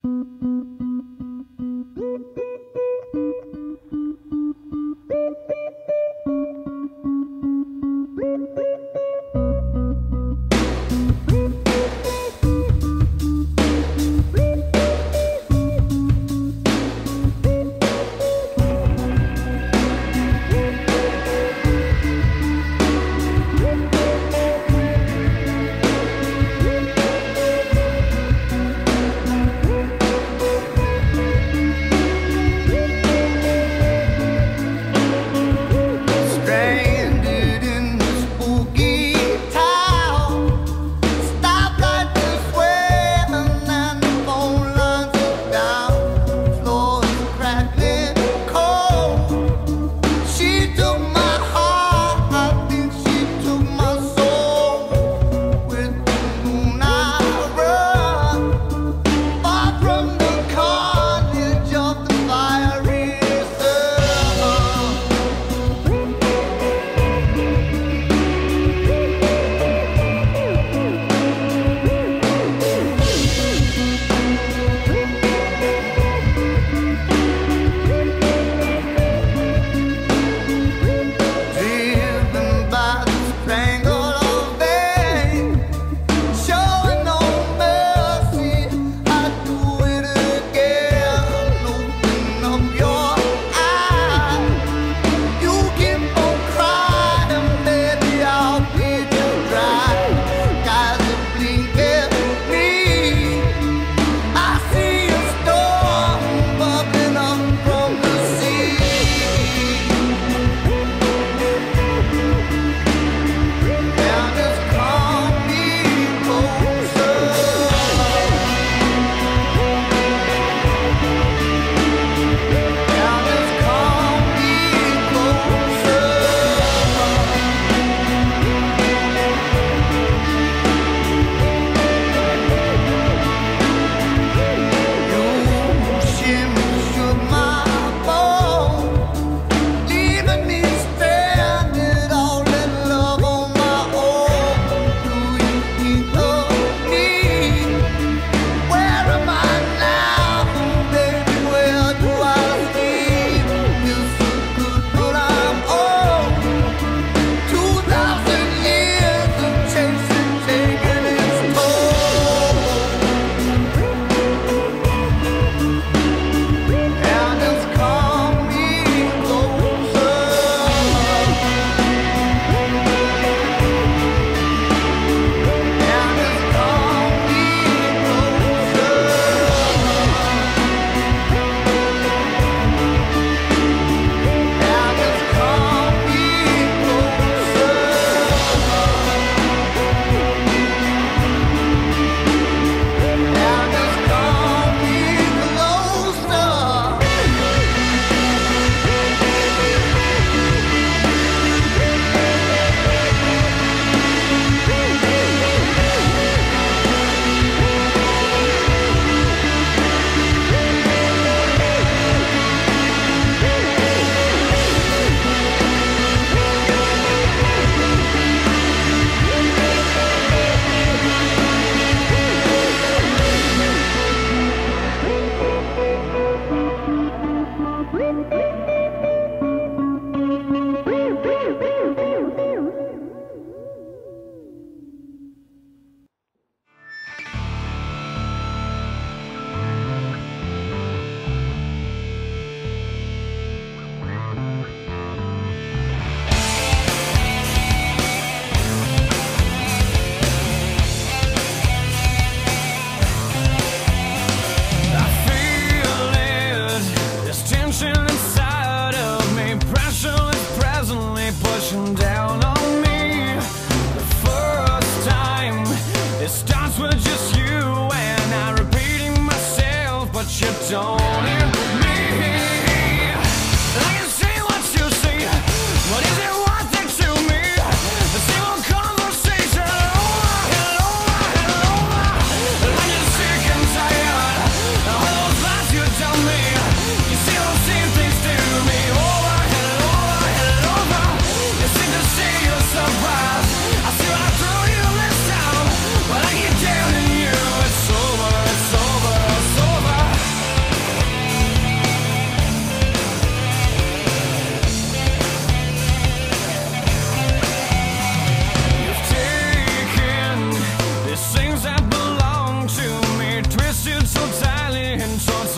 It's over.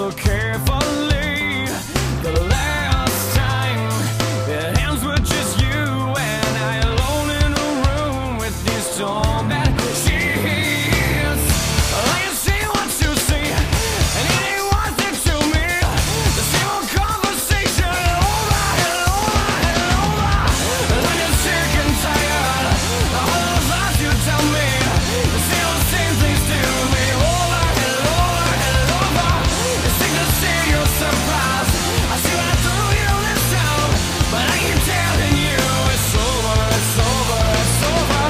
so carefully. The last time it ends with just you and I alone in a room with these torn bed sheets. I can see what you see, and it ain't worth it to me. The same old conversation over and over and over. And I'm just sick and tired of all those lies you tell me. The same things to me over and over and over. It's sick to see your surprise. I see right through you this time, but I keep telling you it's over, it's over, it's over.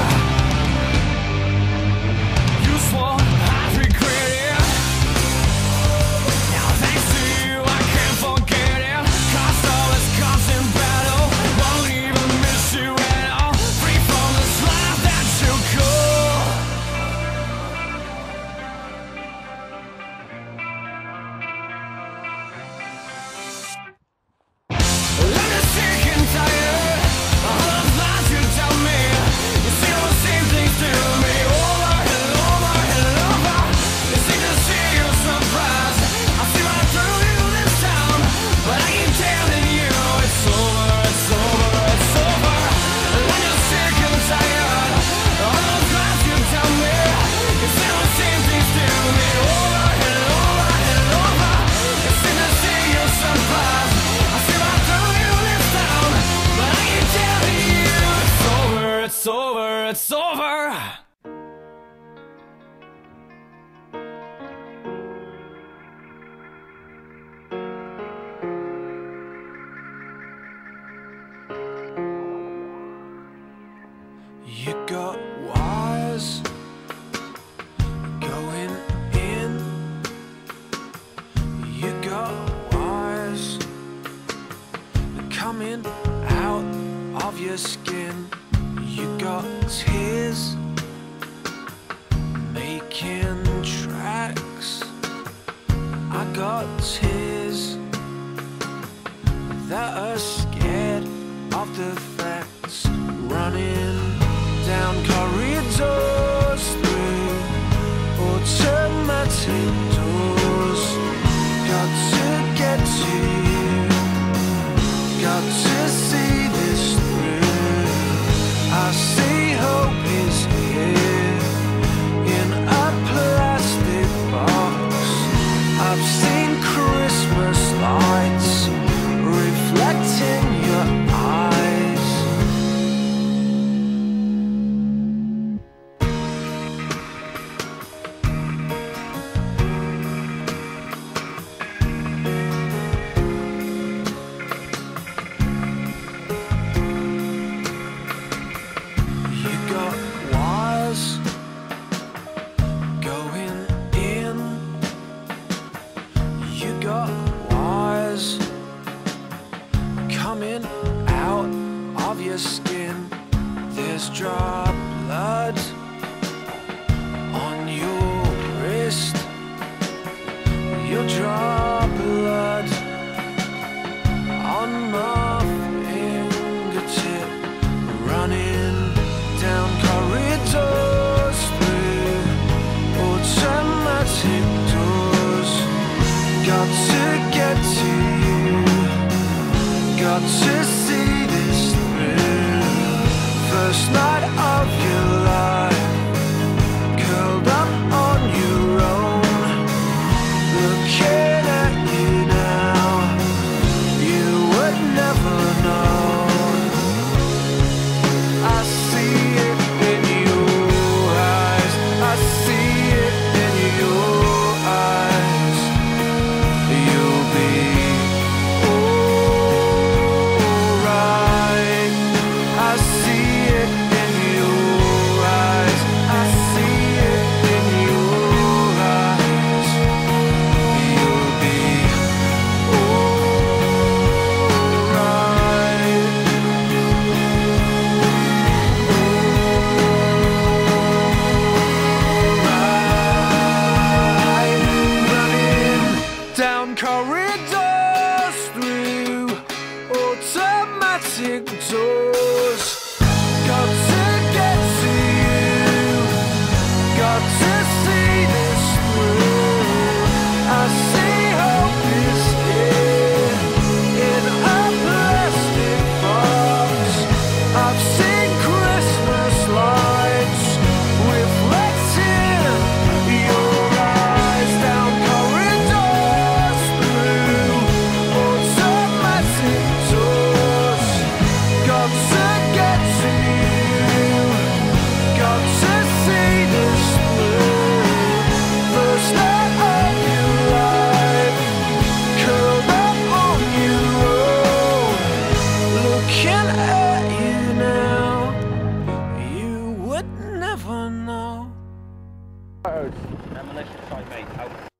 You swore I'd regret it. Now thanks to you I can't forget it. Cost all this constant battle, won't even miss you at all. Free from this life that you call. I'm just sick and tired of all those lies you tell me. You say those same things to me over and over and over. It's sick to see you surprised. I see right through you this time, but I keep telling you it's over, it's over, it's over. I'm just sick and tired of all those lies you tell me. You say those same things to me over and over and over. It's sick to see you surprised. I see right through you this time, but I keep telling you it's over, it's over, it's over. You got wires going in. You got wires coming out of your skin. You got tears making tracks. I got tears that are scared of the facts, running down corridors through automatic doors. Got to get to you, got to see this through. I see hope is here in a plastic box. I've seen Christmas lights reflecting your eyes. You got wires going in. You got wires coming out of your skin. There's drop blood on your wrist. You'll draw blood on my fingertip, running down corridors through automatic doors. Got to get to you, got to see this through. First night of your life, curled up on your own, looking at you now. You would never know. I see it in your eyes, I see it in your eyes. You'll be alright. I see it in your Photos. Demolition site, mate. Out.